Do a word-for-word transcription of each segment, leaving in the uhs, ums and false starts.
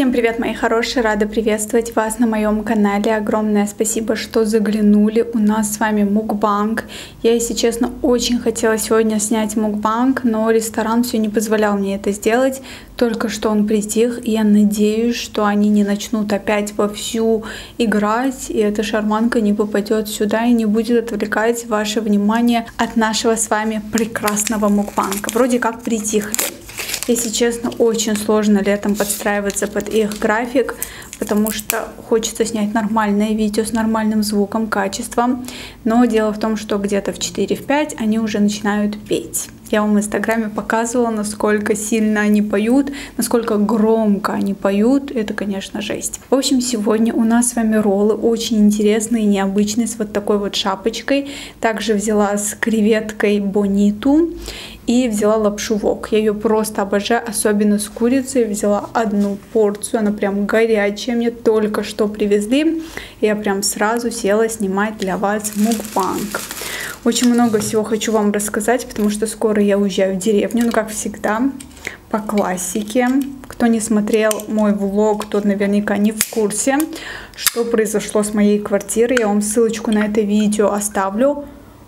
Всем привет, мои хорошие! Рада приветствовать вас на моем канале. Огромное спасибо, что заглянули. У нас с вами мукбанг. Я, если честно, очень хотела сегодня снять мукбанг, но ресторан все не позволял мне это сделать. Только что он притих, и я надеюсь, что они не начнут опять вовсю играть, и эта шарманка не попадет сюда и не будет отвлекать ваше внимание от нашего с вами прекрасного мукбанга. Вроде как притихли. Если честно, очень сложно летом подстраиваться под их график, потому что хочется снять нормальное видео с нормальным звуком, качеством. Но дело в том, что где-то в четыре-пять они уже начинают петь. Я вам в инстаграме показывала, насколько сильно они поют, насколько громко они поют. Это, конечно, жесть. В общем, сегодня у нас с вами роллы очень интересные и необычные, с вот такой вот шапочкой. Также взяла с креветкой бониту. И взяла лапшу вок. Я ее просто обожаю, особенно с курицей. Взяла одну порцию, она прям горячая, мне только что привезли. Я прям сразу села снимать для вас мукбанг. Очень много всего хочу вам рассказать, потому что скоро я уезжаю в деревню, ну как всегда, по классике. Кто не смотрел мой влог, тот наверняка не в курсе, что произошло с моей квартирой. Я вам ссылочку на это видео оставлю.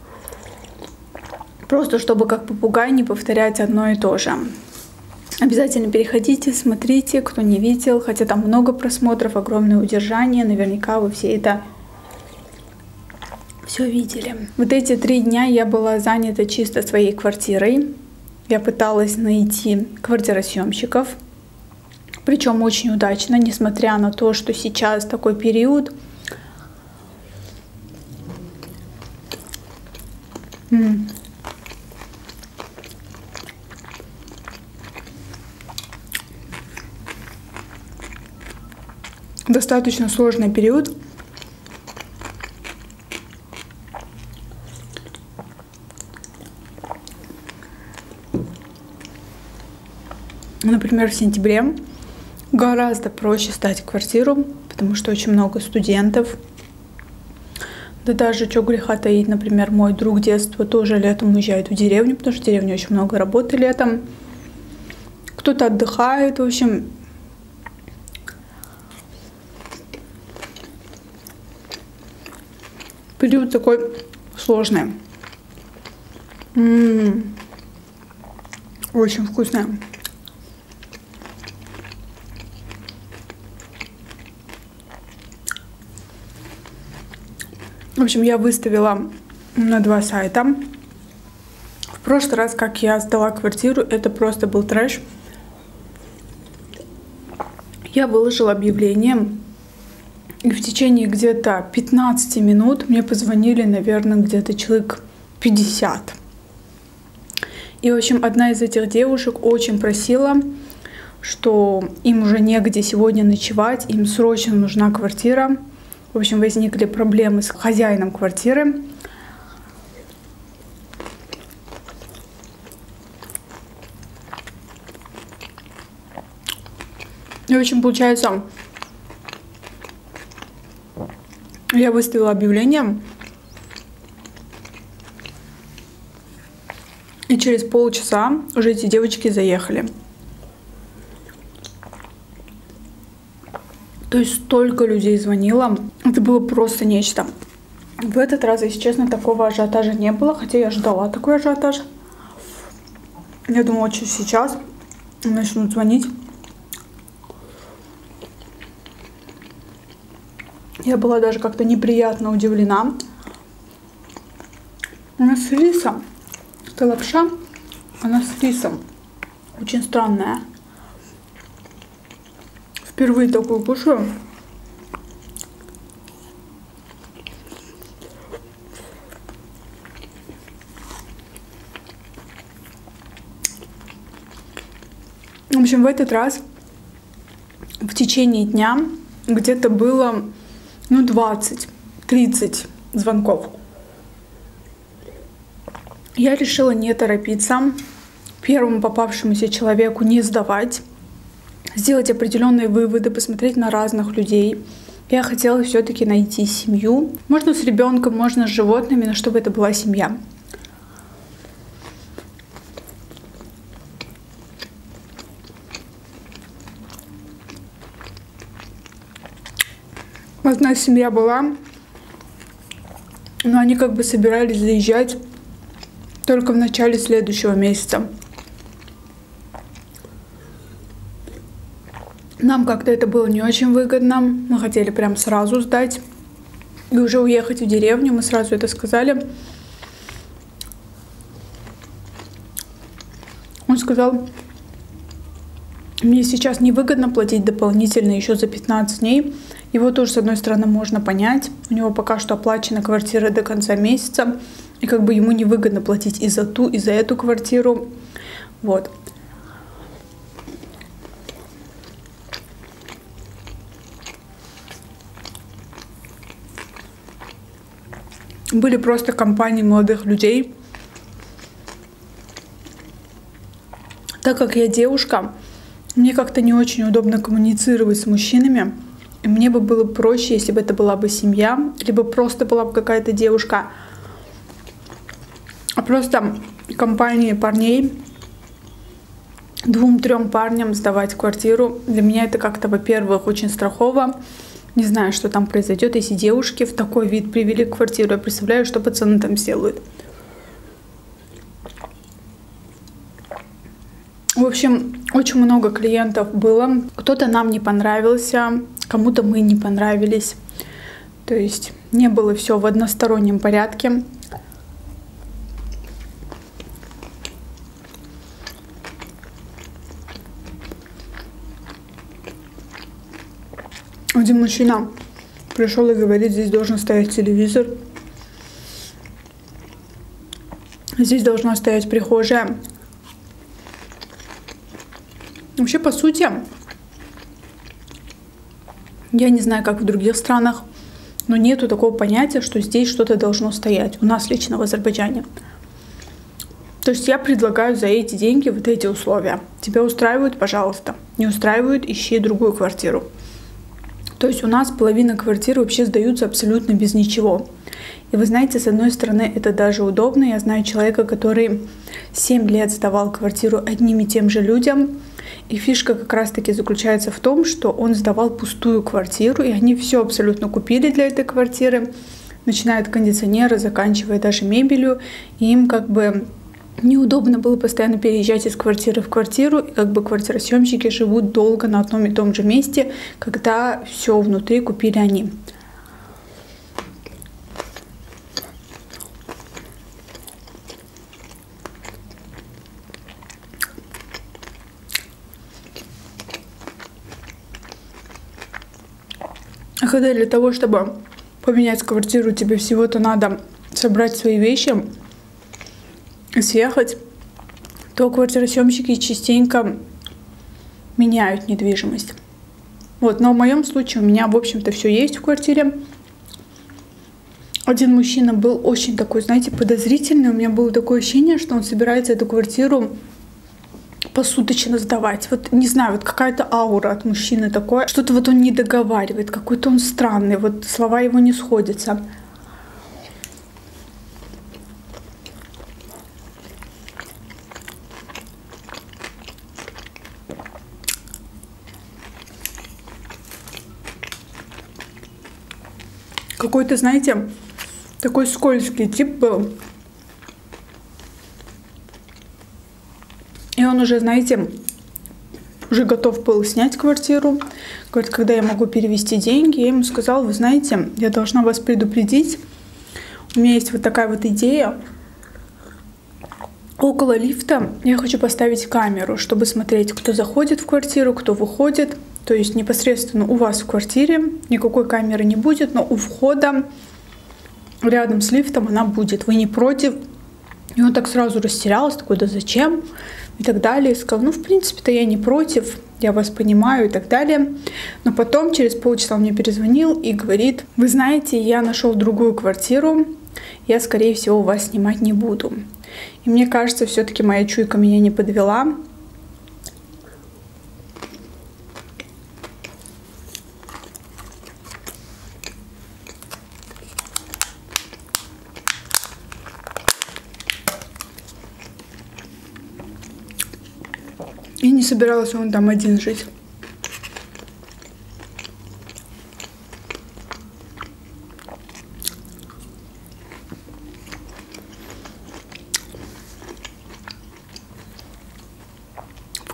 Просто чтобы как попугай не повторять одно и то же. Обязательно переходите, смотрите, кто не видел. Хотя там много просмотров, огромное удержание. Наверняка вы все это все видели. Вот эти три дня я была занята чисто своей квартирой. Я пыталась найти квартиросъемщиков. Причем очень удачно, несмотря на то, что сейчас такой период. М-м. Достаточно сложный период. Например, в сентябре гораздо проще сдать квартиру, потому что очень много студентов. Да даже, что греха таить, например, мой друг детства тоже летом уезжает в деревню, потому что в деревне очень много работы летом. Кто-то отдыхает, в общем. Период такой сложный. М-м-м. Очень вкусная. В общем, я выставила на два сайта. В прошлый раз, как я сдала квартиру, это просто был трэш. Я выложила объявление. И в течение где-то пятнадцати минут мне позвонили, наверное, где-то человек пятьдесят. И, в общем, одна из этих девушек очень просила, что им уже негде сегодня ночевать, им срочно нужна квартира. В общем, возникли проблемы с хозяином квартиры. И, в общем, получается, я выставила объявление, и через полчаса уже эти девочки заехали. То есть столько людей звонило, это было просто нечто. В этот раз, если честно, такого ажиотажа не было, хотя я ждала такой ажиотаж. Я думала, что сейчас начнут звонить. Я была даже как-то неприятно удивлена. Она с рисом. Это лапша, она с рисом. Очень странная. Впервые такую кушаю. В общем, в этот раз в течение дня где-то было ну двадцать-тридцать звонков. Я решила не торопиться, первому попавшемуся человеку не сдавать, сделать определенные выводы, посмотреть на разных людей. Я хотела все-таки найти семью. Можно с ребенком, можно с животными, но чтобы это была семья. Одна семья была, но они как бы собирались заезжать только в начале следующего месяца. Нам как-то это было не очень выгодно. Мы хотели прям сразу сдать и уже уехать в деревню. Мы сразу это сказали. Он сказал: мне сейчас невыгодно платить дополнительно еще за пятнадцать дней. Его тоже, с одной стороны, можно понять. У него пока что оплачена квартира до конца месяца. И как бы ему невыгодно платить и за ту, и за эту квартиру. Вот. Были просто компании молодых людей. Так как я девушка, мне как-то не очень удобно коммуницировать с мужчинами. И мне бы было проще, если бы это была бы семья, либо просто была бы какая-то девушка. А просто компании парней, двум-трем парням сдавать квартиру, для меня это как-то, во-первых, очень страхово. Не знаю, что там произойдет, если девушки в такой вид привели квартиру. Я представляю, что пацаны там сделают. В общем, очень много клиентов было. Кто-то нам не понравился, кому-то мы не понравились. То есть не было все в одностороннем порядке. Один мужчина пришел и говорит: здесь должен стоять телевизор, здесь должна стоять прихожая. Вообще, по сути, я не знаю, как в других странах, но нету такого понятия, что здесь что-то должно стоять. У нас лично в Азербайджане. То есть я предлагаю за эти деньги вот эти условия. Тебя устраивают, пожалуйста. Не устраивают, ищи другую квартиру. То есть у нас половина квартир вообще сдаются абсолютно без ничего. И вы знаете, с одной стороны, это даже удобно. Я знаю человека, который семь лет сдавал квартиру одним и тем же людям. И фишка как раз-таки заключается в том, что он сдавал пустую квартиру, и они все абсолютно купили для этой квартиры, начиная от кондиционера, заканчивая даже мебелью. И им как бы неудобно было постоянно переезжать из квартиры в квартиру, и как бы квартиросъемщики живут долго на одном и том же месте, когда все внутри купили они. А когда для того, чтобы поменять квартиру, тебе всего-то надо собрать свои вещи и съехать, то квартиросъемщики частенько меняют недвижимость. Вот, но в моем случае у меня, в общем-то, все есть в квартире. Один мужчина был очень такой, знаете, подозрительный. У меня было такое ощущение, что он собирается эту квартиру посуточно сдавать. Вот не знаю, вот какая-то аура от мужчины такое. Что-то вот он не договаривает, какой-то он странный, вот слова его не сходятся. Какой-то, знаете, такой скользкий тип был. И он уже, знаете, уже готов был снять квартиру. Говорит, когда я могу перевести деньги. Я ему сказала: вы знаете, я должна вас предупредить. У меня есть вот такая вот идея. Около лифта я хочу поставить камеру, чтобы смотреть, кто заходит в квартиру, кто выходит. То есть непосредственно у вас в квартире никакой камеры не будет, но у входа рядом с лифтом она будет. Вы не против? И он так сразу растерялся, такой: да зачем? И так далее. И сказал: ну, в принципе-то я не против, я вас понимаю и так далее. Но потом, через полчаса он мне перезвонил и говорит: вы знаете, я нашел другую квартиру, я, скорее всего, у вас снимать не буду. И мне кажется, все-таки моя чуйка меня не подвела. И не собирался он там один жить.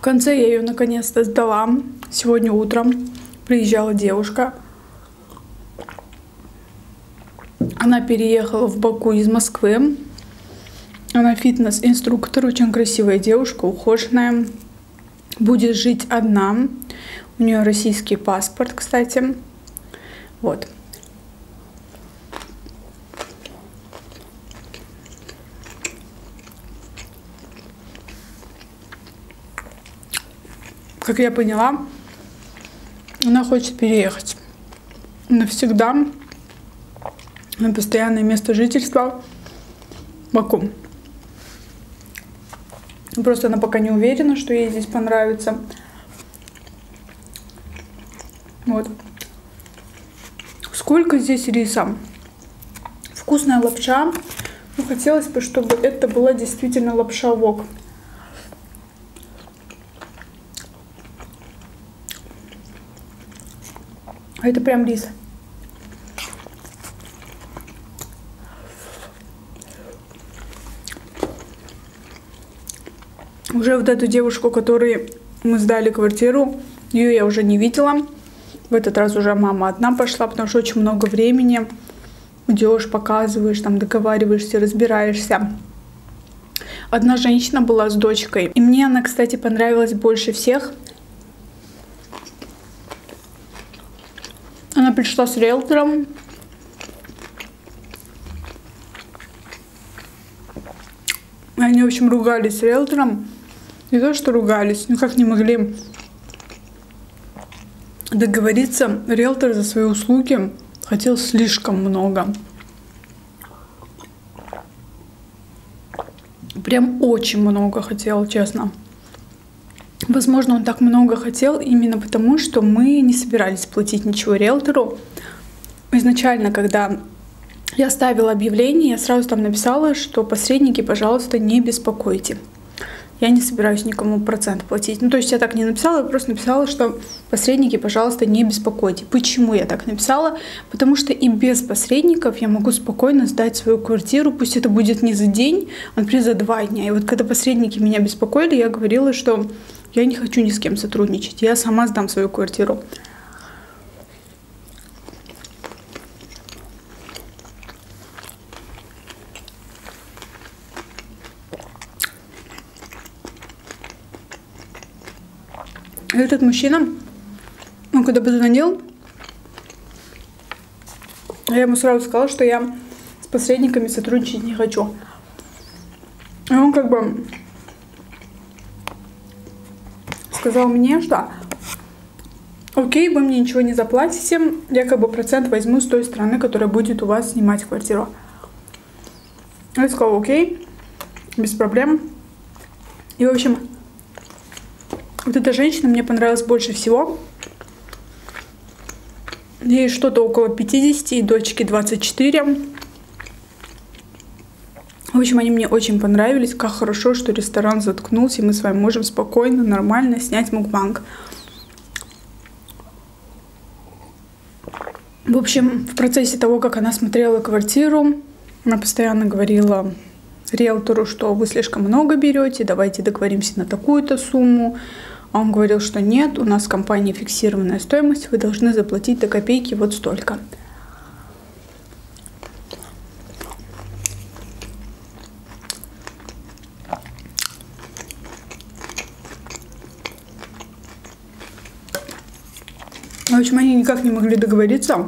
В конце я ее наконец-то сдала. Сегодня утром приезжала девушка. Она переехала в Баку из Москвы. Она фитнес-инструктор, очень красивая девушка, ухоженная. Будет жить одна. У нее российский паспорт, кстати. Вот. Как я поняла, она хочет переехать навсегда на постоянное место жительства в Баку. Просто она пока не уверена, что ей здесь понравится. Вот. Сколько здесь риса. Вкусная лапша. Но хотелось бы, чтобы это была действительно лапша вок. А это прям рис. Уже вот эту девушку, которой мы сдали квартиру, ее я уже не видела. В этот раз уже мама одна пошла, потому что очень много времени. Идешь, показываешь, там договариваешься, разбираешься. Одна женщина была с дочкой. И мне она, кстати, понравилась больше всех. Она пришла с риэлтором. Они, в общем, ругались с риэлтором. Не то, что ругались, никак не могли договориться. Риэлтор за свои услуги хотел слишком много. Прям очень много хотел, честно. Возможно, он так много хотел именно потому, что мы не собирались платить ничего риэлтору. Изначально, когда я ставила объявление, я сразу там написала, что посредники, пожалуйста, не беспокойте. Я не собираюсь никому процент платить. Ну, то есть я так не написала, я просто написала, что посредники, пожалуйста, не беспокойте. Почему я так написала? Потому что и без посредников я могу спокойно сдать свою квартиру. Пусть это будет не за день, а, например, за два дня. И вот когда посредники меня беспокоили, я говорила, что я не хочу ни с кем сотрудничать. Я сама сдам свою квартиру. Этот мужчина, он когда позвонил, я ему сразу сказала, что я с посредниками сотрудничать не хочу. И он как бы сказал мне, что окей, вы мне ничего не заплатите, я как бы процент возьму с той стороны, которая будет у вас снимать квартиру. Я сказала, окей, без проблем. И, в общем, вот эта женщина мне понравилась больше всего. Ей что-то около пятидесяти, и дочке двадцать четыре. В общем, они мне очень понравились. Как хорошо, что ресторан заткнулся, и мы с вами можем спокойно, нормально снять мукбанг. В общем, в процессе того, как она смотрела квартиру, она постоянно говорила риэлтору, что вы слишком много берете, давайте договоримся на такую-то сумму. А он говорил, что нет, у нас в компании фиксированная стоимость, вы должны заплатить до копейки вот столько. В общем, они никак не могли договориться.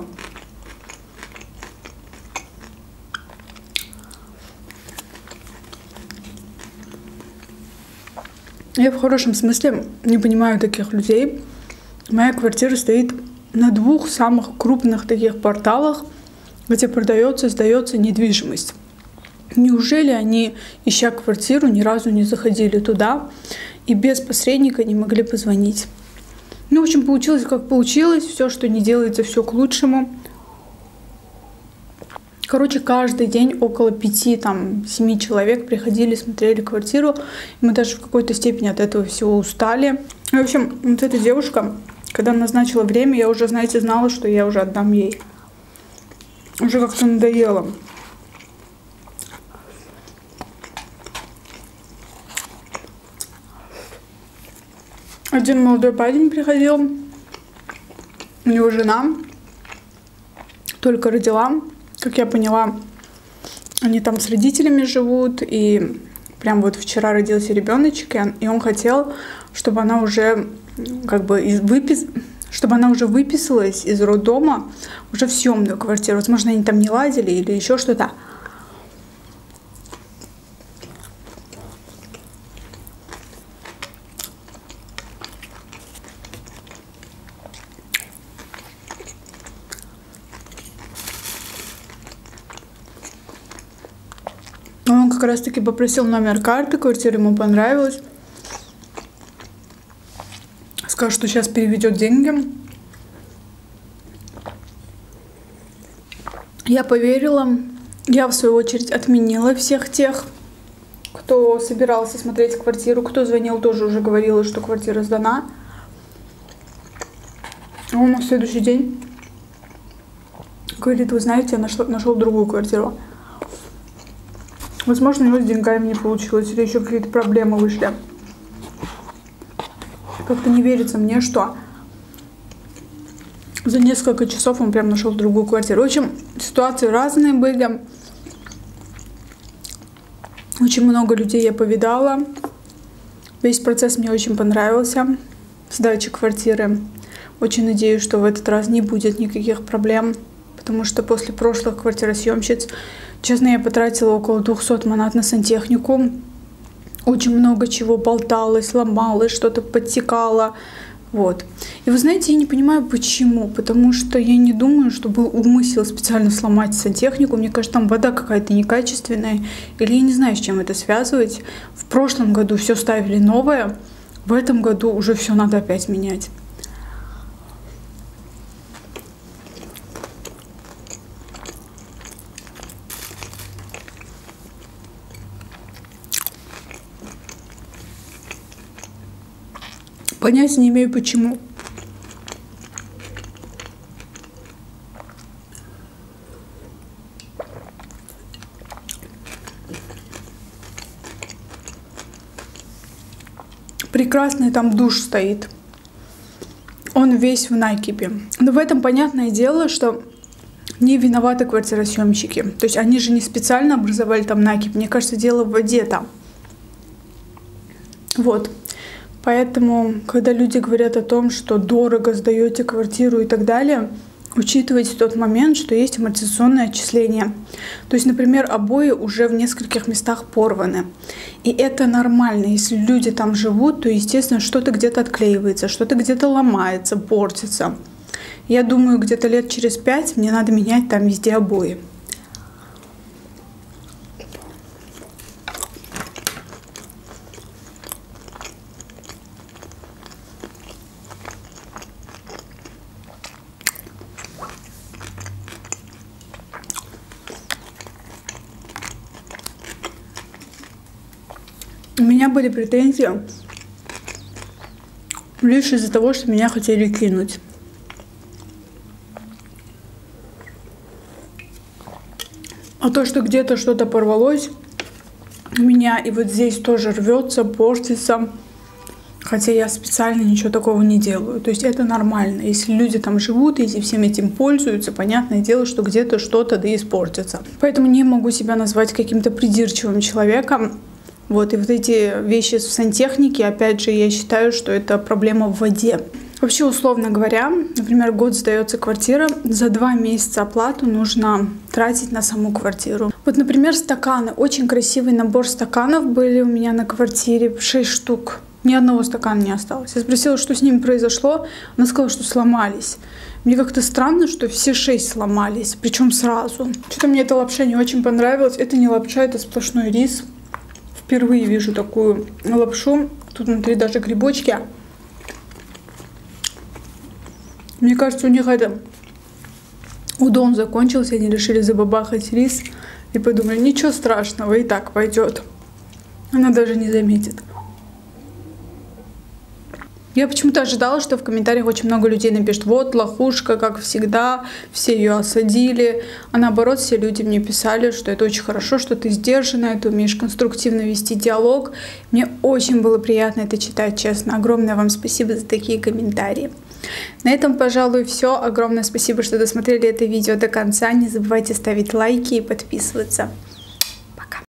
Я в хорошем смысле не понимаю таких людей. Моя квартира стоит на двух самых крупных таких порталах, где продается, сдается недвижимость. Неужели они, ища квартиру, ни разу не заходили туда и без посредника не могли позвонить? Ну, в общем, получилось как получилось. Все, что не делается, все к лучшему. Короче, каждый день около пяти, там, семи человек приходили, смотрели квартиру. Мы даже в какой-то степени от этого всего устали. В общем, вот эта девушка, когда назначила время, я уже, знаете, знала, что я уже отдам ей. Уже как-то надоело. Один молодой парень приходил, у него жена только родила, как я поняла, они там с родителями живут, и прям вот вчера родился ребеночек, и он хотел, чтобы она уже как бы из выпис... чтобы она уже выписалась из роддома уже в съемную квартиру. Возможно, они там не ладили или еще что-то. Он как раз таки попросил номер карты, квартира ему понравилась. Сказал, что сейчас переведет деньги. Я поверила. Я, в свою очередь, отменила всех тех, кто собирался смотреть квартиру. Кто звонил, тоже уже говорила, что квартира сдана. А он на следующий день говорит: вы знаете, я нашел, нашел другую квартиру. Возможно, у него с деньгами не получилось, или еще какие-то проблемы вышли. Как-то не верится мне, что за несколько часов он прям нашел другую квартиру. В общем, ситуации разные были. Очень много людей я повидала. Весь процесс мне очень понравился. Сдачи квартиры. Очень надеюсь, что в этот раз не будет никаких проблем. Потому что после прошлых квартиросъемщиц, честно, я потратила около двухсот манат на сантехнику. Очень много чего болталось, ломалось, что-то подтекало. Вот. И вы знаете, я не понимаю, почему. Потому что я не думаю, что был умысел специально сломать сантехнику. Мне кажется, там вода какая-то некачественная. Или я не знаю, с чем это связывать. В прошлом году все ставили новое. В этом году уже все надо опять менять. Понятия не имею, почему. Прекрасный там душ стоит. Он весь в накипи. Но в этом понятное дело, что не виноваты квартиросъемщики. То есть они же не специально образовали там накипь. Мне кажется, дело в воде там. Вот. Поэтому, когда люди говорят о том, что дорого сдаете квартиру и так далее, учитывайте тот момент, что есть амортизационное отчисление. То есть, например, обои уже в нескольких местах порваны. И это нормально. Если люди там живут, то, естественно, что-то где-то отклеивается, что-то где-то ломается, портится. Я думаю, где-то лет через пять мне надо менять там везде обои. У меня были претензии лишь из-за того, что меня хотели кинуть. А то, что где-то что-то порвалось у меня, и вот здесь тоже рвется, портится, хотя я специально ничего такого не делаю. То есть это нормально. Если люди там живут, если всем этим пользуются, понятное дело, что где-то что-то да испортится. Поэтому не могу себя назвать каким-то придирчивым человеком. Вот, и вот эти вещи в сантехнике, опять же, я считаю, что это проблема в воде. Вообще, условно говоря, например, год сдается квартира, за два месяца оплату нужно тратить на саму квартиру. Вот, например, стаканы. Очень красивый набор стаканов были у меня на квартире, шесть штук. Ни одного стакана не осталось. Я спросила, что с ними произошло. Она сказала, что сломались. Мне как-то странно, что все шесть сломались, причем сразу. Что-то мне эта лапша не очень понравилась. Это не лапша, это сплошной рис. Впервые вижу такую лапшу. Тут внутри даже грибочки. Мне кажется, у них это удон закончился. Они решили забабахать рис. И подумали, ничего страшного, и так пойдет. Она даже не заметит. Я почему-то ожидала, что в комментариях очень много людей напишет: вот лохушка, как всегда, все ее осадили. А наоборот, все люди мне писали, что это очень хорошо, что ты сдержанная, ты умеешь конструктивно вести диалог. Мне очень было приятно это читать, честно. Огромное вам спасибо за такие комментарии. На этом, пожалуй, все. Огромное спасибо, что досмотрели это видео до конца. Не забывайте ставить лайки и подписываться.